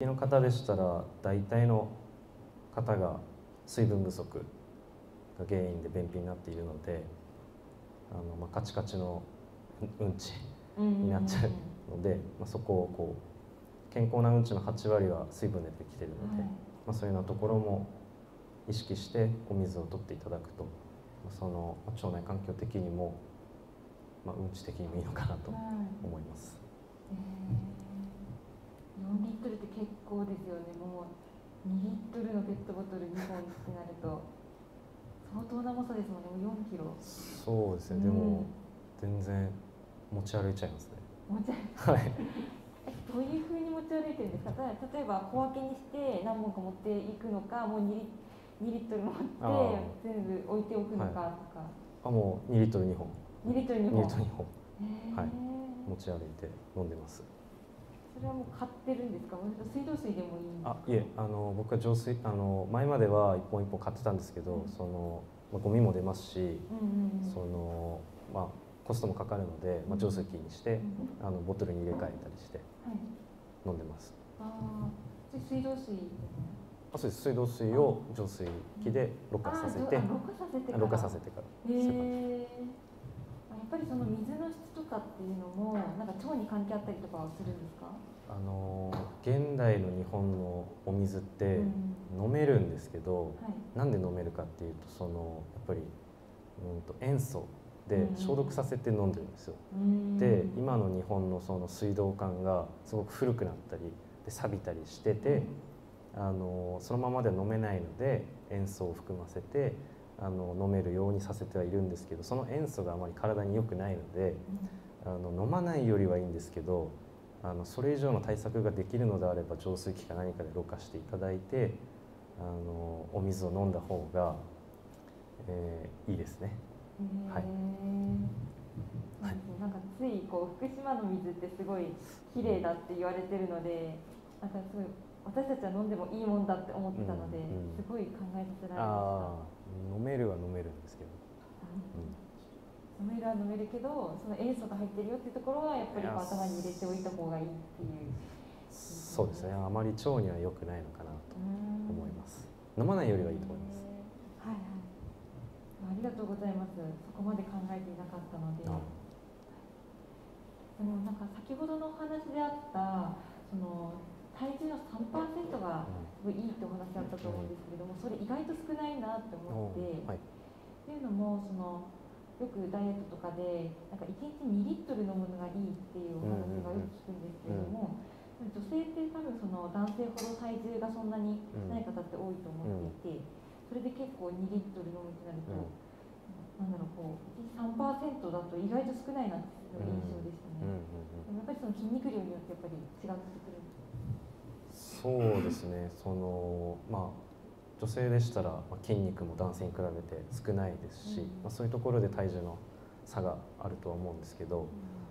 きの方でしたら大体の方が水分不足が原因で便秘になっているので、カチカチのうんちになっちゃうので、そこをこう健康なうんちの8割は水分でできているので、そういうようなところも意識してお水を取っていただくと、その腸内環境的にも、うんち的にもいいのかなと思います。 4リットルって結構ですよね。もう2リットルのペットボトル2本ってなると相当な重さですもんね。4キロ。 そうですね、でも全然持ち歩いちゃいますね。 持ち歩いて、はい、どういうふうに持ち歩いてるんですか。例えば小分けにして何本か持っていくのか、もう2リットル持って全部置いておくのかとか。 もう2リットル2本 2リットル2本、 はい、持ち歩いて飲んでます。 それはもう買ってるんですか。水道水でもいいんですか。 いえ、僕は浄水、前までは一本一本買ってたんですけど、ゴミも出ますし、コストもかかるので、浄水器にして、ボトルに入れ替えたりして飲んでます。 水道水。 そうです。水道水を浄水器でろ過させて、ろ過させてから。 やっぱりその水の質とかっていうのもなんか腸に関係あったりとかはするんですか。 現代の日本のお水って飲めるんですけど、なんで飲めるかっていうと、やっぱり、塩素で消毒させて飲んでるんですよ。で、今の日本のその水道管がすごく古くなったりで錆びたりしてて、そのままでは飲めないので塩素を含ませて飲めるようにさせてはいるんですけど、その塩素があまり体に良くないので、飲まないよりはいいんですけど、それ以上の対策ができるのであれば浄水器か何かでろ過していただいてお水を飲んだ方が、いいですね。はい。 なんかついこう福島の水ってすごい綺麗だって言われてるので、なんかすごい私たちは飲んでもいいもんだって思ってたので、すごい考えさせられました。 飲めるは飲めるんですけど、 飲めるは飲めるけど、その塩素が入ってるよっていうところはやっぱり頭に入れておいた方がいいっていう。 そうですね、あまり腸には良くないのかなと思います。飲まないよりはいいと思います。 はいはい、ありがとうございます。そこまで考えていなかったので。でもなんか先ほどのお話であったその体重の 3% がすごいいいってお話あったと思うんですけれども、それ意外と少ないなって思って、っていうのもよくダイエットとかでなんか1日2リットル飲むのがいいっていうお話がよく聞くんですけれども、女性って多分その男性ほど体重がそんなにない方って多いと思っていて、それで結構2リットル飲むってなると、なんだろう、こう 3% だと意外と少ないなっていう印象でしたね。やっぱりその筋肉量によってやっぱり違ってくる。 そうですね、女性でしたら筋肉も男性に比べて少ないですし、そういうところで体重の差があるとは思うんですけど、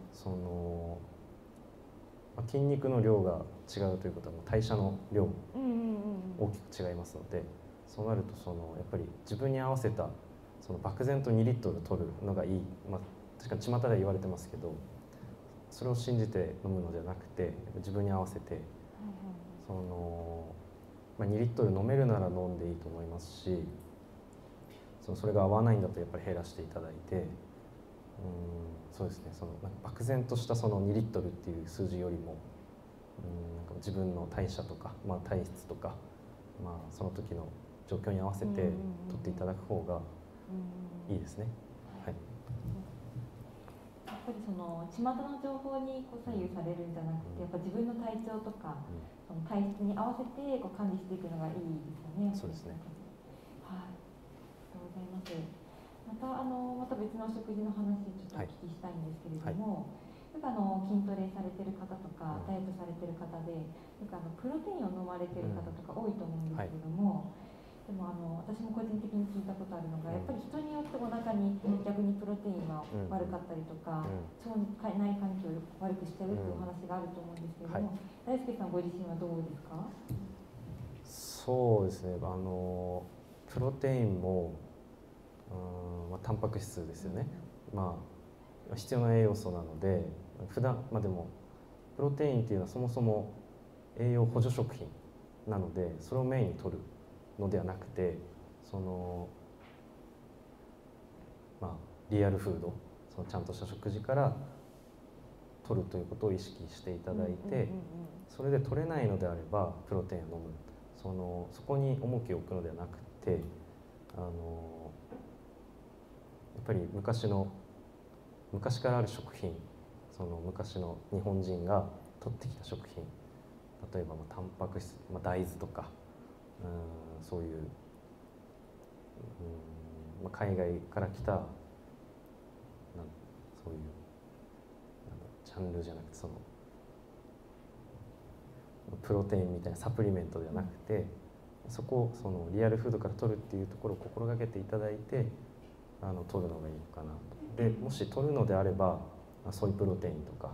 筋肉の量が違うということは代謝の量も大きく違いますので、そうなるとやっぱり自分に合わせた漠然と2リットル取るのがいい、確かに巷では言われてますけど、それを信じて飲むのではなくて自分に合わせて、2リットル飲めるなら飲んでいいと思いますし、それが合わないんだとやっぱり減らしていただいて、そうですね、漠然とした2リットルっていう数字よりも、なんか自分の代謝とか、体質とか、その時の状況に合わせて取っていただく方がいいですね。はい。 やっぱり巷の情報に左右されるんじゃなくて、やっぱ自分の体調とか、その体質に合わせて管理していくのがいいですよね。 そうですね。 はい。ありがとうございます。また別のお食事の話ちょっとお聞きしたいんですけれども、筋トレされてる方とか、ダイエットされてる方で、プロテインを飲まれてる方とか多いと思うんですけれども。でも私も個人的に聞いたことあるのが、やっぱり人によってお腹に逆にプロテインは悪かったりとか、腸内環境を悪くしてるっていうお話があると思うんですけれども、大輔さんご自身はどうですか？ そうですね、プロテインもタンパク質ですよね、必要な栄養素なので普段、でもプロテインっていうのはそもそも栄養補助食品なので、それをメインに取るのではなくて、そのリアルフード、そのちゃんとした食事から取るということを意識していただいて、それで取れないのであればプロテインを飲む、そこに重きを置くのではなくて、やっぱり昔からある食品、その昔の日本人が取ってきた食品、例えばタンパク質、大豆とか、そういう、海外から来たそういうジャンルじゃなくて、そのプロテインみたいなサプリメントではなくて、そのリアルフードから取るっていうところを心がけていただいて取るのがいいのかなと。でもし取るのであればソイプロテインとか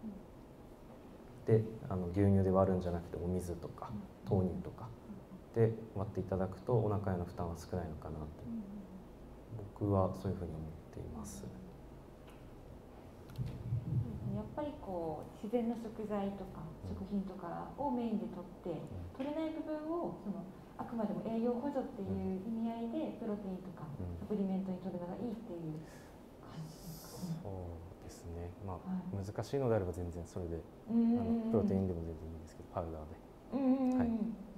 で牛乳で割るんじゃなくてお水とか豆乳とかで割っていただくとお腹への負担は少ないのかなと僕はそういうふうに思っています。 やっぱり自然の食材とか食品とかをメインで取って取れない部分をあくまでも栄養補助っていう意味合いでプロテインとかサプリメントに取るのがいいっていう感じですかね。 そうですね、難しいのであれば全然それでプロテインでも全然いいんですけど、パウダーで。はい、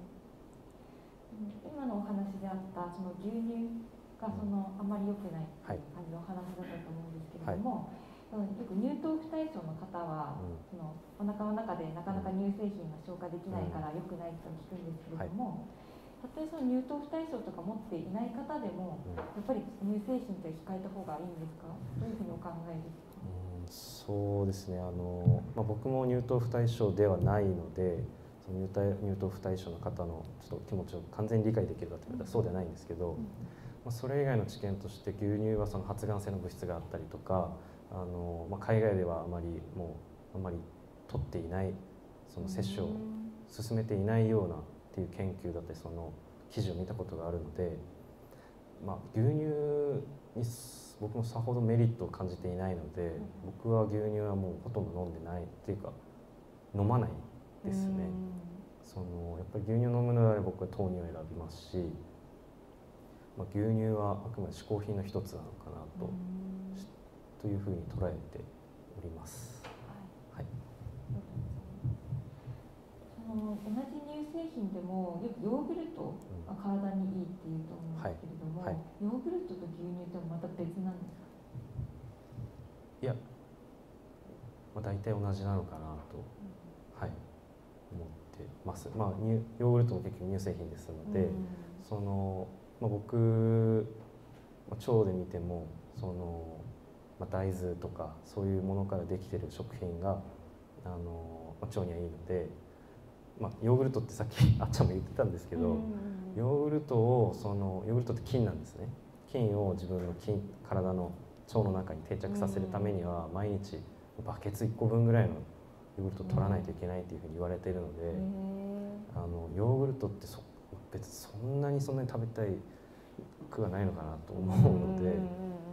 今のお話であったその牛乳があまり良くないっていう感じのお話だったと思うんですけれども、よく乳糖不対症の方は、お腹の中でなかなか乳製品が消化できないから良くないと聞くんですけれども、たとえその乳糖不対症とか持っていない方でも、やっぱり乳製品って控えた方がいいんですか？どういうふうにお考えですか？ そうですね、僕も乳糖不対症ではないので、その乳糖不対症の方のちょっと気持ちを完全に理解できるかというとそうではないんですけど、それ以外の知見として牛乳はその発がん性の物質があったりとか、海外ではあまり取っていない、その摂取を進めていないようなっていう研究だったりその記事を見たことがあるので、牛乳に僕もさほどメリットを感じていないので、僕は牛乳はもうほとんど飲んでないっていうか飲まないですね。やっぱり牛乳を飲むのであれば僕は豆乳を選びますし、牛乳はあくまで嗜好品の一つなのかなというふうに捉えております。はい。 同じ乳製品でもよくヨーグルトが体にいいっていうと思うんですけれども、ヨーグルトと牛乳ってまた別なんですか？ いや、大体同じなのかなと、思ってます。ヨーグルトも結局乳製品ですので、僕腸で見ても大豆とかそういうものからできている食品が腸にはいいので、ヨーグルトってさっきあっちゃんも言ってたんですけど、ヨーグルトって菌なんですね。菌を自分の体の腸の中に定着させるためには毎日バケツ1個分ぐらいのヨーグルトを取らないといけないというふうに言われているので、ヨーグルトって別にそんなに食べたいくはないのかなと思うので、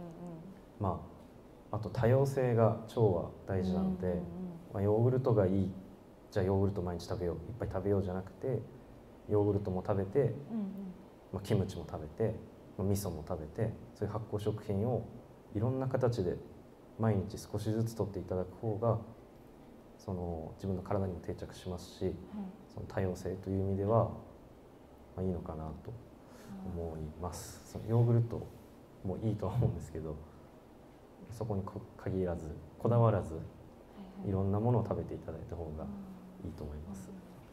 あと多様性が腸は大事なので、ヨーグルトがいい、じゃあヨーグルト毎日食べよう、いっぱい食べようじゃなくて、ヨーグルトも食べて、キムチも食べて、味噌も食べて、そういう発酵食品をいろんな形で毎日少しずつ取っていただく方が自分の体にも定着しますし、その多様性という意味ではいいのかなと思います。ヨーグルトもいいとは思うんですけど、そこに限らずこだわらずいろんなものを食べていただいた方がいいと思います。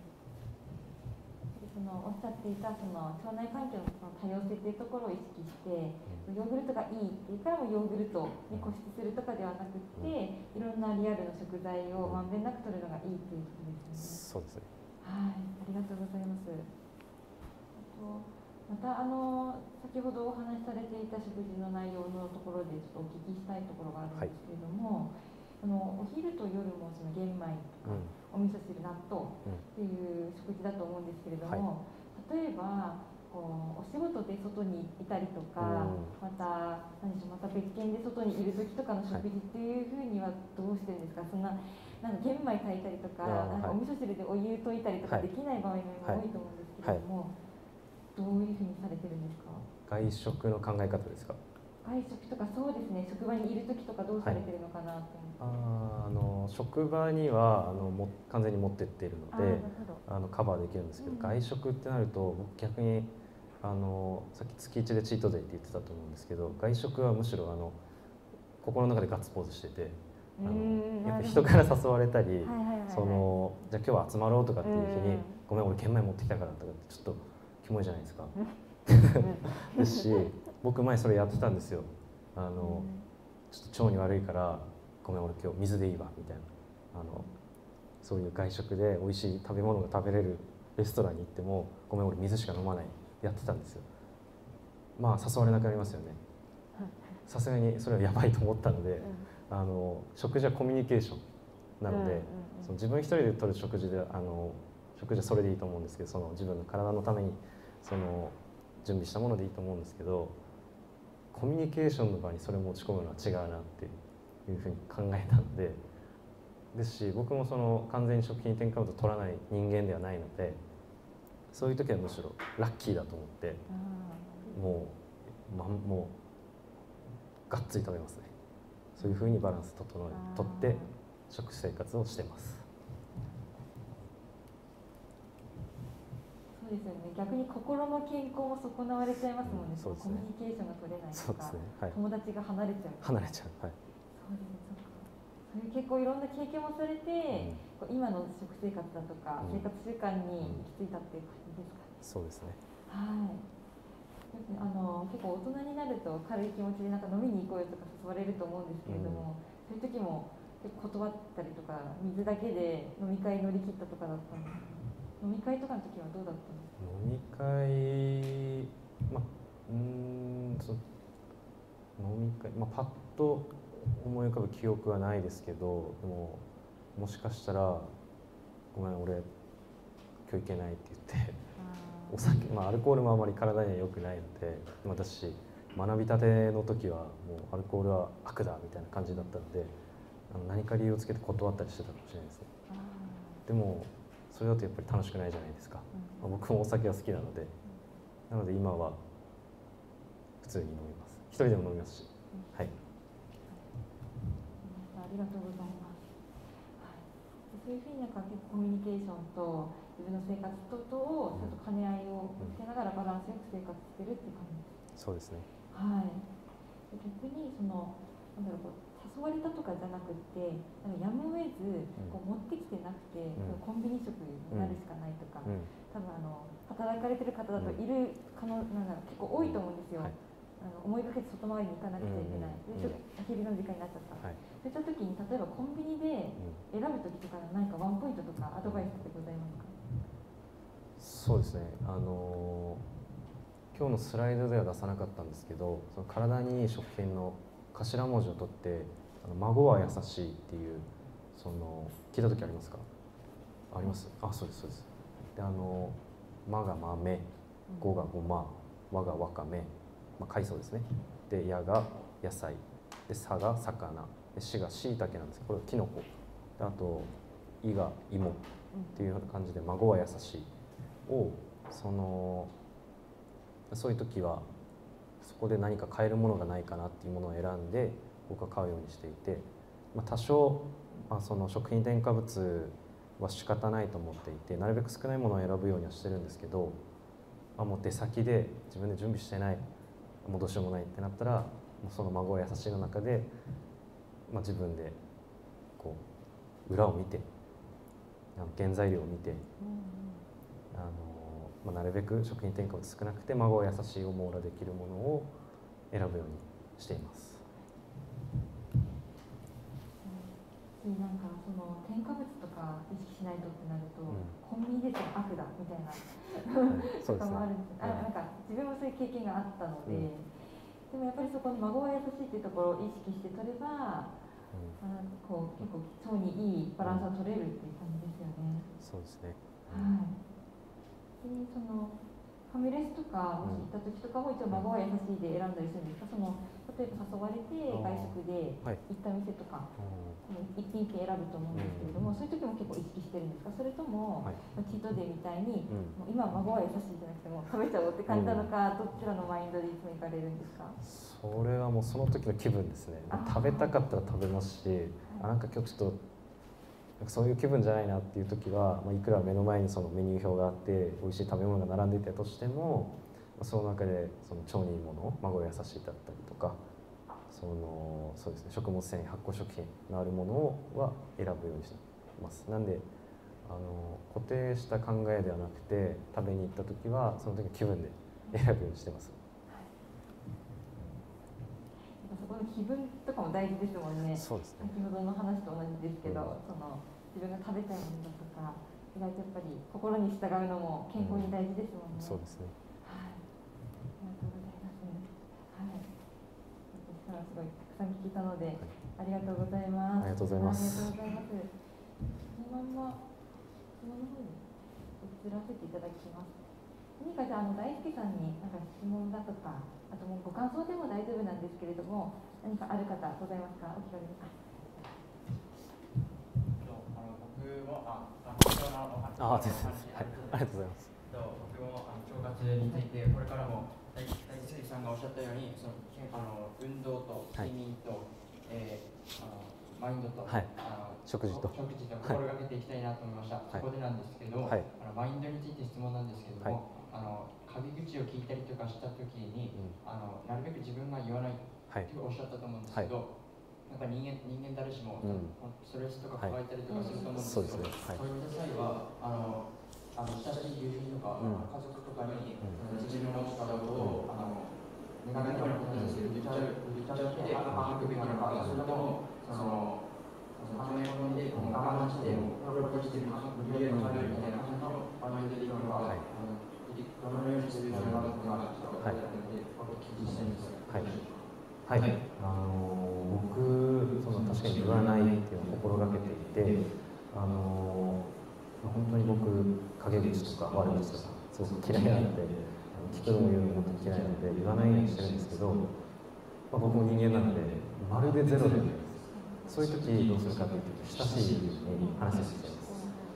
おっしゃっていた腸内環境の多様性というところを意識して、ヨーグルトがいいって言ったらヨーグルトに固執するとかではなくて、いろんなリアルな食材をまんべんなく取るのがいいということですよね。 そうですね。 はい、ありがとうございます。また先ほどお話しされていた食事の内容のところでちょっとお聞きしたいところがあるんですけれども、お昼と夜も玄米とか、お味噌汁、納豆っていう食事だと思うんですけれども、例えばこうお仕事で外にいたりとか、また何でしょう、また別件で外にいる時とかの食事っていうふうにはどうしてるんですか？そんななんか玄米炊いたりとか、なんかお味噌汁でお湯溶いたりとかできない場合も多いと思うんですけれども、どういうふうにされてるんですか？ 外食の考え方ですか？ 外食とか、そうですね、職場にいる時とかどうされてるのかなと思って。職場には完全に持ってっているのでカバーできるんですけど、外食ってなると僕逆にさっき月1でチートデイって言ってたと思うんですけど、外食はむしろ心の中でガッツポーズしてて、やっぱ人から誘われたり、じゃあ今日は集まろうとかっていう日に、ごめん俺玄米持ってきたからとかってちょっとキモいじゃないですか。ですし、僕前それやってたんですよ。ちょっと腸に悪いからごめん俺今日水でいいわみたいな、そういう外食で美味しい食べ物が食べれるレストランに行ってもごめん俺水しか飲まないやってたんですよ。まあ誘われなくなりますよね。さすがにそれはやばいと思ったので、食事はコミュニケーションなので、その自分一人で取る食事はそれでいいと思うんですけど、その自分の体のために準備したものでいいと思うんですけど、コミュニケーションの場にそれを持ち込むのは違うなっていうふうに考えたので、ですし僕も完全に食品添加物を取らない人間ではないので、そういう時はむしろラッキーだと思って、もうがっつり食べますね。そういうふうにバランスとって食生活をしてます。 そうですよね。逆に心の健康も損なわれちゃいますもんね。コミュニケーションが取れないとか、友達が離れちゃう。 離れちゃう。はい。 そうですね。そういう結構いろんな経験もされて、今の食生活だとか、生活習慣に行き着いたっていう感じですか？ そうですね。 はい。結構大人になると軽い気持ちでなんか飲みに行こうよとか誘われると思うんですけれども、そういう時も結構断ったりとか、水だけで飲み会乗り切ったとかだったんですか？飲み会とかの時はどうだったんですか？ 飲み会、パッと思い浮かぶ記憶はないですけど、でももしかしたらごめん俺今日行けないって言ってお酒、アルコールもあまり体には良くないので、私学びたての時はもうアルコールは悪だみたいな感じだったので、何か理由をつけて断ったりしてたかもしれないですね。でもそれだとやっぱり楽しくないじゃないですか。僕もお酒は好きなので、今は普通に飲みます。一人でも飲みますし。はい。 ありがとうございます。そういうふうに結構コミュニケーションと自分の生活とをちょっと兼ね合いをつけながらバランスよく生活してるって感じです。 そうですね。 はい。逆に誘われたとかじゃなくて、やむを得ず持ってきてなくて、コンビニ食になるしかないとか、多分働かれてる方だといる結構多いと思うんですよ。思いがけて外回りに行かなくちゃいけない、お昼の時間になっちゃった、そういった時に例えばコンビニで選ぶ時とか何かワンポイントとかアドバイスってございますか？ そうですね、今日のスライドでは出さなかったんですけど、その体にいい食品の頭文字を取って孫は優しいっていう聞いた時ありますか？あります。そうですそうです。でまが豆、ごがごま、わがわかめ、海藻ですね。でやが野菜でさが魚でしがしいたけなんですけど、これはきのこで、あといが芋っていうような感じで孫は優しいをそういう時はそこで何か買えるものがないかなっていうものを選んで僕は買うようにしていて、多少、その食品添加物は仕方ないと思っていて、なるべく少ないものを選ぶようにはしてるんですけど、もう出先で自分で準備してない、もうどうしようもないってなったら、もうその孫は優しいの中で、自分でこう裏を見て原材料を見て、なるべく食品添加物少なくて孫は優しいを網羅できるものを選ぶようにしています。 添加物とか意識しないとってなると、コンビニで悪だみたいなとかもあるんです。自分もそういう経験があったので、でもやっぱりそこに孫は優しいっていうところを意識して取れば、結構腸にいいバランスが取れるっていう感じですよね。 そうですね。 はい。でファミレスとかもし行った時とかも一応孫は優しいで選んだりするんですか？例えば誘われて外食で行った店とか、一品一品選ぶと思うんですけれども、そういう時も結構意識してるんですか？それとも、チートデーみたいに、もう今孫は優しいじゃなくても食べちゃおうって感じなのか、どちらのマインドでいつも行かれるんですか？ それはもうその時の気分ですね。食べたかったら食べますし、なんか今日ちょっとそういう気分じゃないなっていう時は、いくら目の前にそのメニュー表があって美味しい食べ物が並んでいたとしても、その中でその腸にいいもの、孫が優しいだったりとか、そうですね、食物繊維、発酵食品のあるものは選ぶようにしてます。なんで固定した考えではなくて、食べに行った時はその時の気分で選ぶようにしてます。 そこの気分とかも大事ですもんね。 そうですね。 先ほどの話と同じですけど、自分が食べたいものだとか、意外とやっぱり心に従うのも健康に大事ですもんね。 そうですね。 はい。ありがとうございます。はい。私からすごいたくさん聞けたので、ありがとうございます。 ありがとうございます。 ありがとうございます。このまま質問の方に移らせていただきます。何かじゃあ大輔さんになんか質問だとか、あともうご感想でも大丈夫なんですけれども、何かある方ございますか？お気軽に。 僕もありがとうございます。 僕も腸活についてこれからも大輔さんがおっしゃったように、運動と睡眠と、マインドと、 食事と心がけていきたいなと思いました。そこでなんですけど、マインドについて質問なんですけども、陰口を聞いたりとかしたときに、なるべく自分が言わないとおっしゃったと思うんですけど、なんか人間誰しもストレスとか抱えたりとかすると思うんですけど、そういった際は親しい友人とか家族とかに自分の思ったことをネガティブなことにして言っちゃって反復べきなのか、それとも反面込みで我慢してポジティブに無理やり変えるみたいな感じのマインドでいくのか、どのようにするのかとかちょっとお聞きしたいんです。 はい、僕確かに言わないっていうのを心がけていて、本当に僕陰口とか悪口とかすごく嫌いなので、聞くのも言うのも本当に嫌いなので言わないようにしてるんですけど、僕も人間なのでまるでゼロではないです。そういう時どうするかというと、親しい友人に話をしています。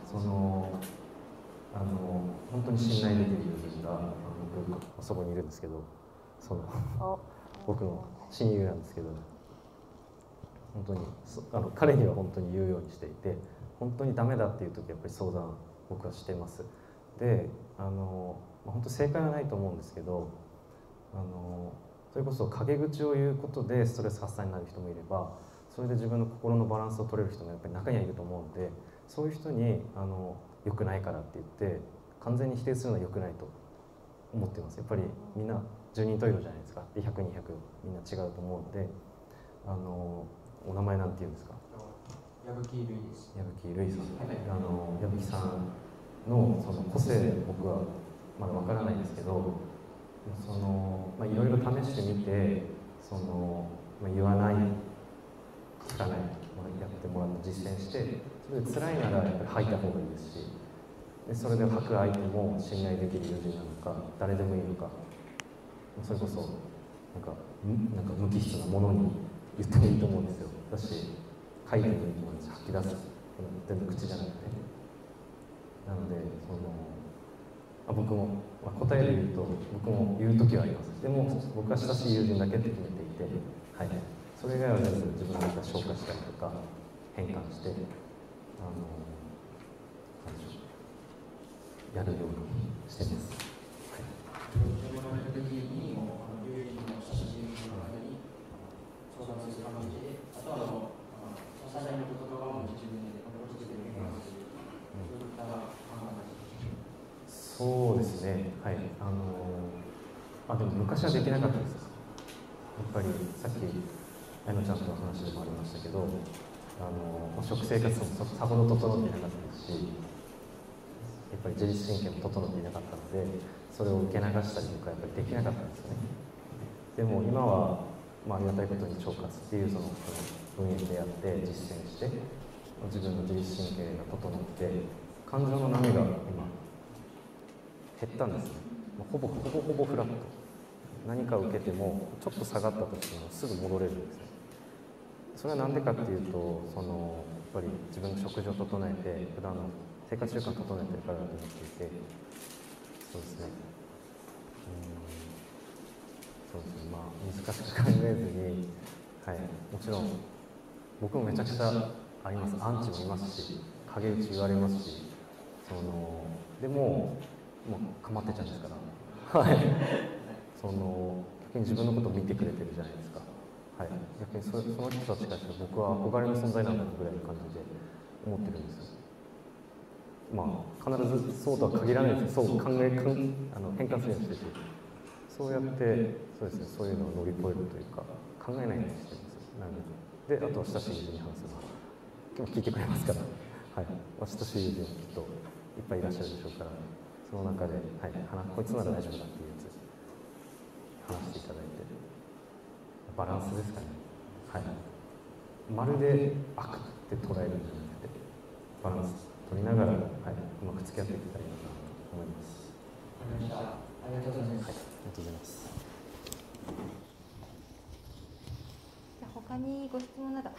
本当に信頼できる友人が僕そこにいるんですけど、僕の親友なんですけど、本当に彼には本当に言うようにしていて、本当にダメだっていう時はやっぱり相談僕はしてます。で本当正解はないと思うんですけど、それこそ陰口を言うことでストレス発散になる人もいれば、それで自分の心のバランスを取れる人もやっぱり中にはいると思うので、そういう人に良くないからって言って完全に否定するのは良くないと思っています。やっぱりみんな十人十色じゃないですか。で100、200みんな違うと思うので、お名前なんて言うんですか？ 矢吹瑠衣です。 矢吹瑠衣さん。矢吹さんのその個性、僕はまだわからないんですけど、いろいろ試してみて、言わない、聞かない、やってもらって実践して、それで辛いならやっぱり吐いた方がいいですし、でそれで吐く相手も信頼できる友人なのか、誰でもいいのか、それこそなんか無機質なものに言ってもいいと思うんですよ。だし書いてもいいと思うんです。吐き出す、全部口じゃなくて。なので僕も、答えで言うと僕も言う時はあります。でも僕は親しい友人だけって決めていて、それ以外は全部自分の中で消化したりとか変換してやるようにしてます。そうですね、でも昔はできなかったです。やっぱりさっきあやのちゃんとの話でもありましたけど、食生活もさほど整っていなかったですし、やっぱり自律神経も整っていなかったので、それを受け流したりとかやっぱりできなかったんですよね。でも今は、ありがたいことに腸活っていう分野でやって実践して、自分の自律神経が整って感情の波が今減ったんですね。 ほぼフラット、何か受けてもちょっと下がった時もすぐ戻れるんですね。それは何でかっていうと、やっぱり自分の食事を整えて普段の生活習慣を整えてるからだと思っていて、そうですね、難しく考えずに、もちろん僕もめちゃくちゃあります。アンチもいますし、陰口言われますし、でもう構ってちゃうんですから、逆に自分のことを見てくれてるじゃないですか。逆にその人たちからして僕は憧れの存在なんだぐらいの感じで思ってるんですよ。必ずそうとは限らないですけど、そう変換するようにしてて、そうやってそうですね、そういうのを乗り越えるというか考えないようにしてるんですよ。なので、あとは親しい友人に話すのは聞いてくれますから、親しい友人きっといっぱいいらっしゃるでしょうから、その中で、こいつなら大丈夫だっていうやつ話していただいて、バランスですかね。まるで悪って捉えるんじゃなくて、バランス取りながら、うまく付き合っていきたいなと思います。 ありがとうございます。 ありがとうございます。 じゃあ他にご質問など。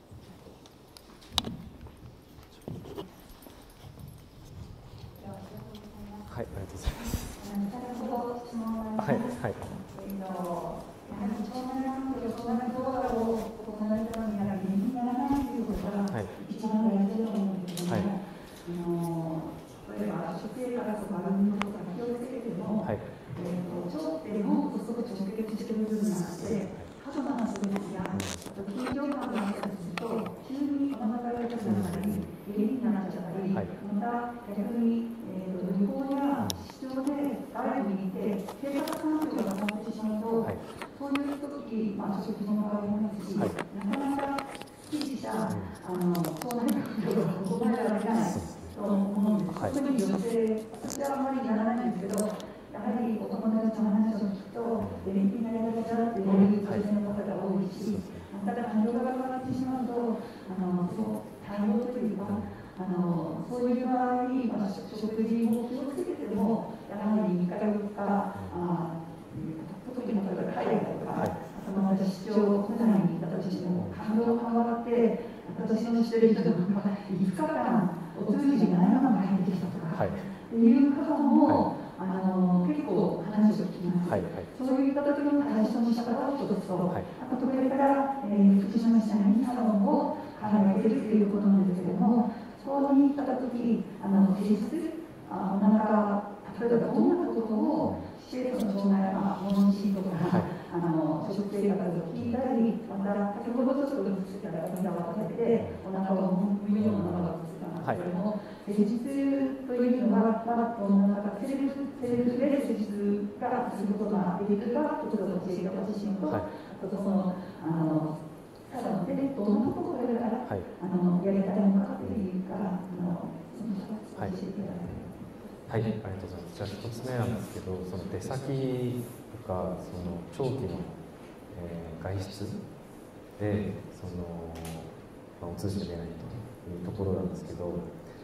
ありがとうございます。 先ほど質問がありました。やはり腸内環境、腸内動画を行われたのに原因にならないということが一番大事だと思うんですけれども、例えば食生活とか運動とか気をつけても、腸って脳とすごく直結している部分があって、過度なストレスや緊張感があったりすると、急にお腹が痛くなったり、下痢になっちゃったり、また逆に旅行や出張で外部にいて生活環境が変わってしまうと、そういう時、食事の場合もありますし、なかなかすっきりした腸内環境が行えられないと思うんです。特に女性、私はあまりならないんですけど、やはりお友達の話を聞くと、便秘になりがちだっていう女性の方が多いし、ただ環境が変わってしまうと、対応というか、そういう場合、食事も気をつけても、やはり3日4日、特に例えば海外とか、出張国内に行ったとしても、環境が変わって、私のしてる人でも5日間、お通じがないまま帰ってきたとか、っていう方も、結構話を聞きます。そういった時の対処の仕方を一つと、あとこれから、福島市内にサロンを考えているということなんですけれども、そうに行った時、平日、お腹、例えばどんなことをしてその腸内問診とか、食生活を聞いたり、また先ほどちょっと映ってたら肩を立ててお腹を揉むようなのが映ったんですけれども、施術というのは、セルフで施術がすることができるか、ちょっと教えてほしいのと、あとただどんなことをこれから、やりたいのかというか、その2つ教えていただきたい。 ありがとうございます。じゃあ1つ目なんですけど、その出先とか長期の、外出でお通じが出ないというところなんですけど、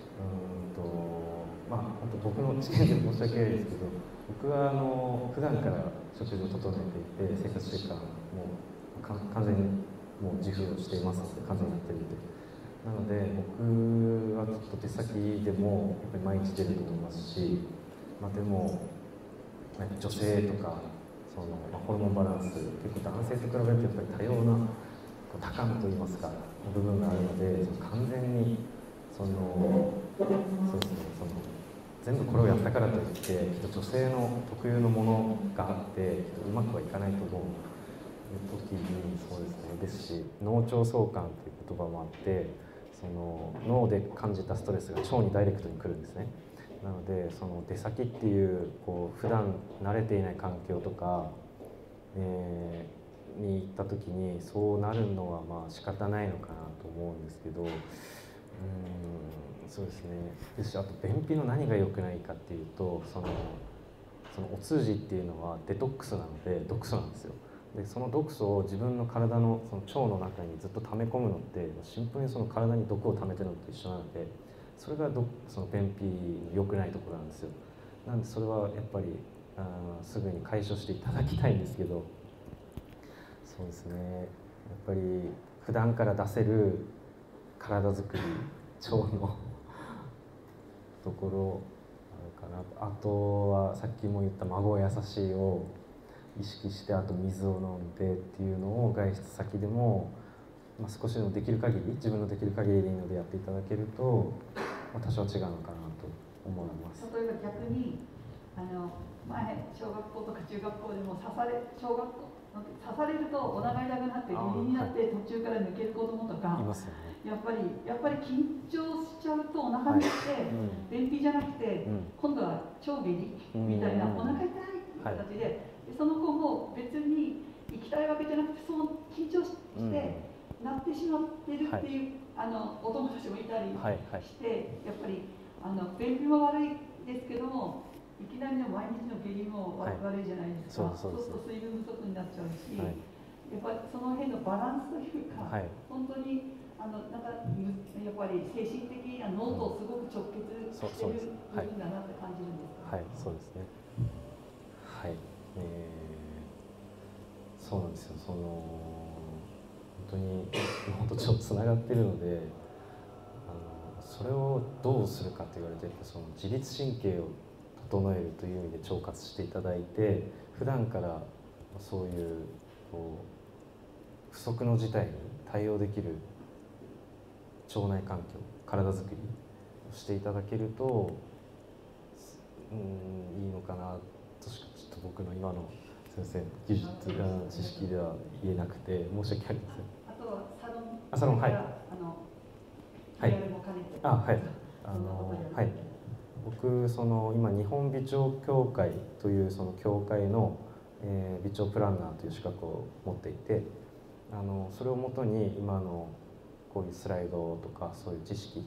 本当僕の知見で申し訳ないですけど、僕は普段から食事を整えていて、生活習慣も完全にもう自負をしていますので、完全にやってるんで。なので僕はちょっと出先でもやっぱり毎日出ると思いますし、でも女性とかホルモンバランス、結構男性と比べるとやっぱり多様な多感といいますか部分があるので、完全にそうですね、全部これをやったからといってきっと女性の特有のものがあってうまくはいかないと思う時に、そうですね、ですし脳腸相関という言葉もあって、脳で感じたストレスが腸にダイレクトに来るんですね。なので出先っていう普段慣れていない環境とか、に行った時にそうなるのは仕方ないのかなと思うんですけど、そうですね。ですし、あと便秘の何が良くないかっていうと、そのお通じっていうのはデトックスなので毒素なんですよ。でその毒素を自分の体の腸の中にずっと溜め込むのってシンプルに体に毒を溜めてるのと一緒なので、それが便秘の良くないところなんですよ。なんでそれはやっぱりすぐに解消していただきたいんですけど、そうですね、やっぱり普段から出せる体づくり、腸のところあるかな。あとはさっきも言った孫優しいを意識して、あと水を飲んでっていうのを外出先でも、少しのできる限り、自分のできる限りでいいのでやっていただけると、多少違うのかなと思います。 例えば逆に前小学校とか中学校でも刺されるとお腹痛くなって下痢になって途中から抜ける子供とか、 いますよね。 やっぱり緊張しちゃうとお腹にきて、便秘じゃなくて、今度は腸下痢みたいな、お腹痛いっていう形で、その子も別に行きたいわけじゃなくて、そう緊張して、なってしまってるっていう、お友達もいたりして、やっぱり便秘も悪いですけども、いきなりの毎日の下痢も悪いじゃないですか。そうすると水分不足になっちゃうし、やっぱりその辺のバランスというか、本当にやっぱり精神的な脳とすごく直結してる部分だなって感じるんですか。 はい、そうですね。はい、そうなんですよ。本当にちょっとつながってるので、それをどうするかと言われて、その自律神経を整えるという意味で腸活していただいて、普段からそういう不測の事態に対応できる腸内環境、体づくりをしていただけるといいのかなとしかちょっと僕の今の先生の技術知識では言えなくて申し訳ありません。 あとはサロン、はい、僕今日本美腸協会というその協会の、美腸プランナーという資格を持っていて、それをもとに今のこういうスライドとかそういう知識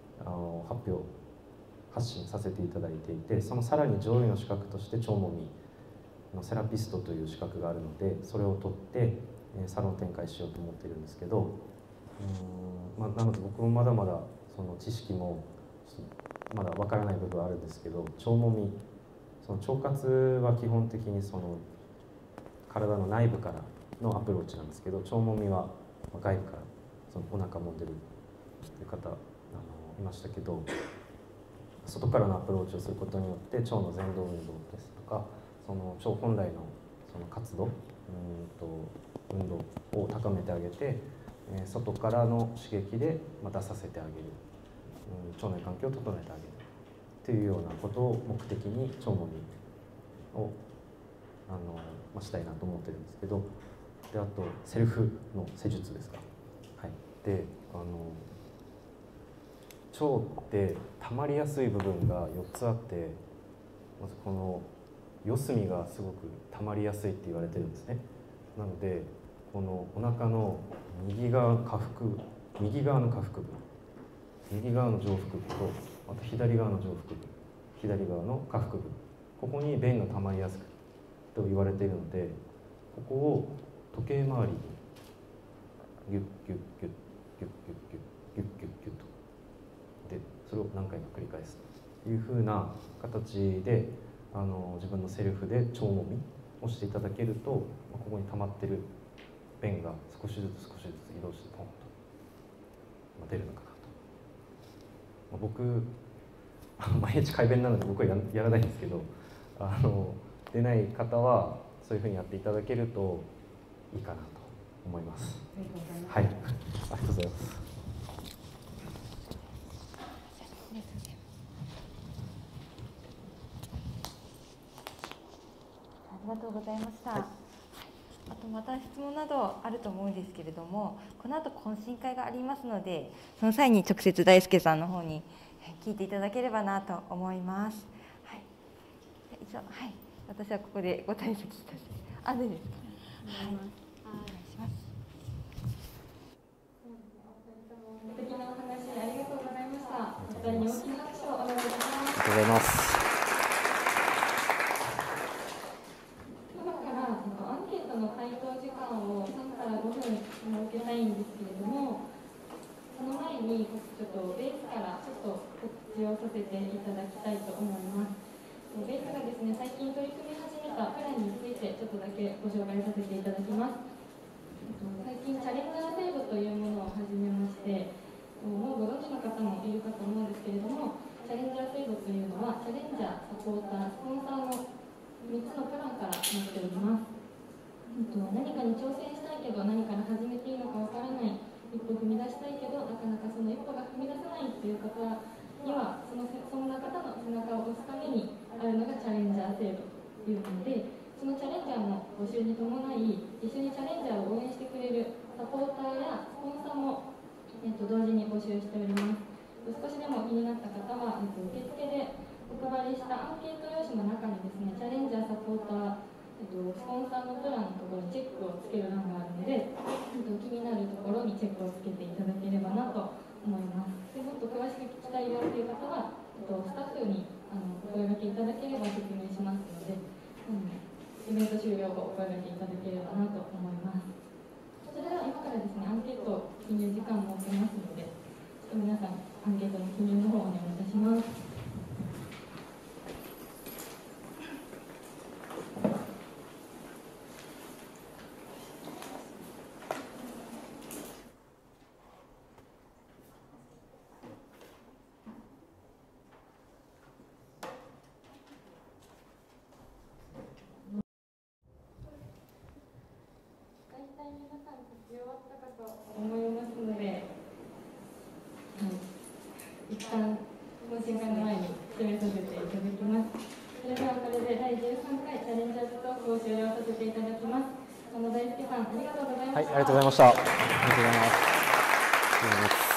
発信させていただいていて、そのさらに上位の資格として腸もみのセラピストという資格があるので、それを取ってサロン展開しようと思っているんですけど、なので僕もまだまだその知識もまだわからない部分はあるんですけど、腸もみ、その腸活は基本的にその体の内部からのアプローチなんですけど、腸もみは外部からそのお腹もんでるという方いましたけど、外からのアプローチをすることによって腸の蠕動運動ですとか、その腸本来のその活動運動を高めてあげて、外からの刺激で出させてあげる、腸内環境を整えてあげるというようなことを目的に腸もみをしたいなと思ってるんですけど、であとセルフの施術ですか。はい、で腸って溜まりやすい部分が4つあって、まずこの四隅がすごく溜まりやすいって言われてるんですね。なのでこのお腹の右側の下腹部、右側の上腹部と、あと左側の上腹部、左側の下腹部、ここに便が溜まりやすくと言われているので、ここを時計回りにギュッギュッギュッギュッギュッギュッギュッギュッギュッギュッと、でそれを何回か繰り返すというふうな形で自分のセルフで腸もみをしていただけると、ここに溜まってる便が少しずつ移動してポンと出るのかなと。僕毎日快便なので僕は やらないんですけど、出ない方はそういうふうにやっていただけるといいかなと思います。はい、ありがとうございます。 ありがとうございました。はい、あとまた質問などあると思うんですけれども、この後懇親会がありますので、その際に直接大輔さんの方に聞いていただければなと思います。はい、以上、はい、私はここでご退席いたします。あ、でですか。はい、お願いします。素敵なお話ありがとうございました。お二人に大きな拍手をお願いします。 ありがとうございます。 今からアンケートの回答時間を3から5分設けたいんですけれども、その前にちょっとベースからちょっと告知をさせていただきたいと思います。ベースがですね、最近取り組み始でご紹介させていただきます。最近チャレンジャー制度というものを始めまして、もうご存知の方もいるかと思うんですけれども、チャレンジャー制度というのはチャレンジャー、サポーター、スポンサーの3つのプランからなっております。何かに挑戦したいけど何から始めていいのかわからない、一歩踏み出したいけどなかなかその一歩が踏み出せないという方にはそんな方の背中を押すためにあるのがチャレンジャー制度というもので、そのチャレンジャーの募集に伴い一緒にチャレンジャーを応援してくれるサポーターやスポンサーも、同時に募集しております。少しでも気になった方は、受付でお配りしたアンケート用紙の中にですね、チャレンジャー、サポーター、スポンサーのプランのところにチェックをつける欄があるので、気になるところにチェックをつけていただければなと思います。でもっと詳しく聞きたいよという方は、スタッフにお声掛けいただければ説明しますので、イベント終了後お声掛けいただければなと思います。それでは今からですね、アンケート記入時間を設けますので、皆さんアンケートの記入の方をお願いいたします。皆さん書き終わったかと思いますので、一旦懇親会の前に締めさせていただきます。それではこれで第13回チャレンジャーズトークを終了させていただきます。大輔さん、ありがとうございました。 はい、ありがとうございました。ありがとうございます。